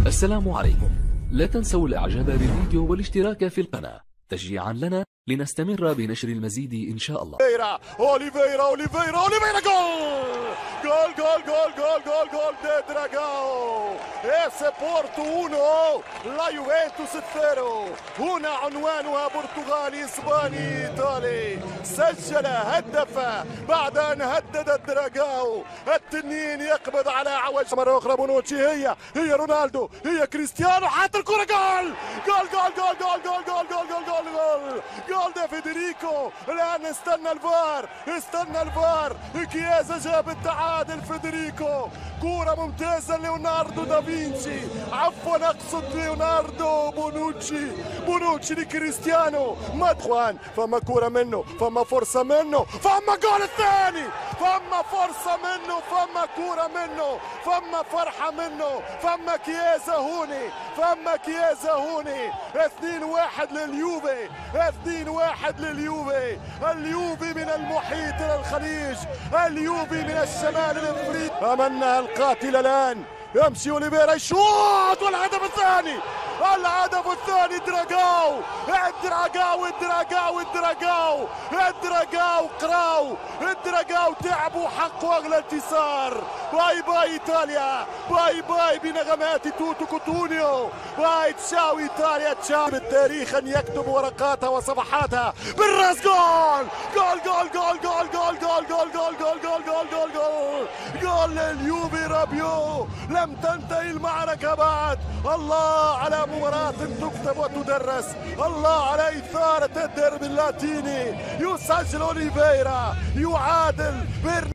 السلام عليكم. لا تنسوا الاعجاب بالفيديو والاشتراك في القناة تشجيعا لنا لنستمر بنشر المزيد إن شاء الله. أوليفيرا جول جول جول جول جول جول دي دراغاو. اس بورتو 1 لا يوفنتوس 0. هنا عنوانها برتغالي اسباني ايطالي. سجل هدف بعد ان هدد الدراغاو. التنين يقبض على عوج مرة أخرى. بونوتشي هي رونالدو هي كريستيانو حط الكرة جول جول جول جول جول جول جول جول جول جول جول جول ده فيدريكو. الآن استنى الفار كيازا جاب التعادل. فيدريكو كرة ممتازة ليوناردو دافينشي، عفوا أقصد ليوناردو بونوتشي لكريستيانو. مدخوان فما كرة منه، فما فرصة منه، فما جول الثاني، فما فرصة منه، فما كرة منه، فما فرحة منه، فما كيازا هوني 2-1 لليوفي. 2-1 لليوفي. اليوفي من المحيط إلى الخليج، اليوفي من الشمال الافريقي. امامنا القاتل الان يمشي اوليفيرا يشوط والهدف الثاني الدراغاو تعبوا حقوا اغلى انتصار. باي باي ايطاليا، باي باي بنغمات توتو كوتونيو، باي تشاو ايطاليا تشاو. بالتاريخ ان يكتب ورقاتها وصفحاتها بالراس. جول جول جول جول جول جول جول جول جول جول جول جول جول جول لليوفي. رابيو لم تنتهي المعركة بعد. الله على مباراة تكتب وتدرس، الله على إثارة الديربي اللاتيني. يسجل أوليفيرا، يعادل